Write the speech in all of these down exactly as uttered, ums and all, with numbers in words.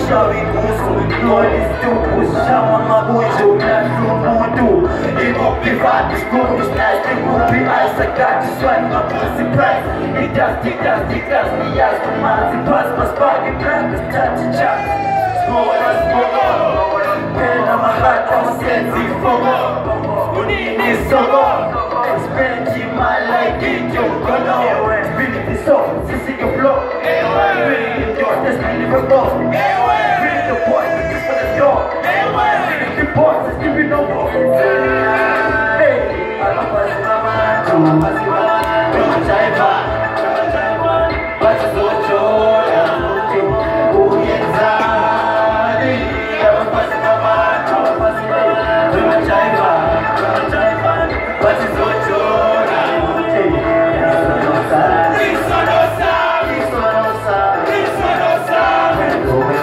Uchawi kuhusu Nolistu Ushama mabuju na sumudu Imopi vati skudu Snazi ngupi Isa kati swani mabusi price Idas, idas, idas Niyas kumazi Pas, pas, pagi Brankas, chachi, chachi Smola, smola Pena mahata Masenzi, fogo Unini, sogo Experimenti my life Gito, kono Really the soul Sisi your flow Really endure That's my livable Really the boy But this for the door Really the boy Let's give it no more Hey Alapasi mama Alapasi mama Kama jaiba Kama jaiba Bata zochoya Uyenzani Alapasi mama Alapasi mama Kama jaiba Kama jaiba Bata zochoya Risonosa Risonosa Risonosa Risonosa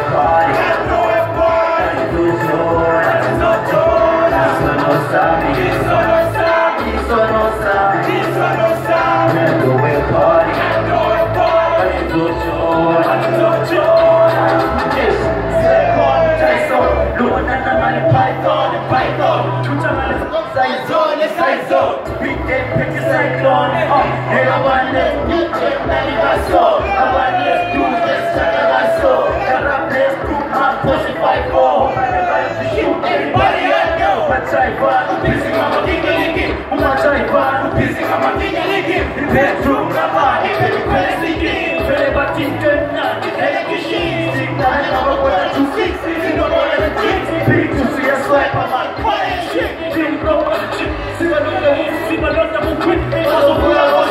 Simalota, simalota,